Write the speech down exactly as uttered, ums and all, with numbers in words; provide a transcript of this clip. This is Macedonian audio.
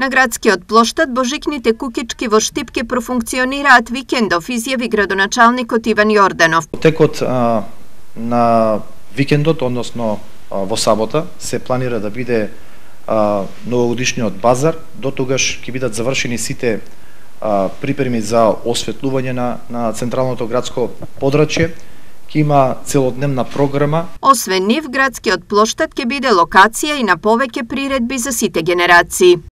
На градскиот плоштад божикните кукички во Штип ке профункционираат викендов, изјави градоначалникот Иван Јорданов. Текот а, на викендот, односно а, во сабота, се планира да биде а, новогодишниот базар. До тогаш ќе бидат завршени сите а, припреми за осветлување на, на централното градско подрачје. Ќе има целодневна програма. Освен нив, градскиот плоштад ќе биде локација и на повеќе приредби за сите генерации.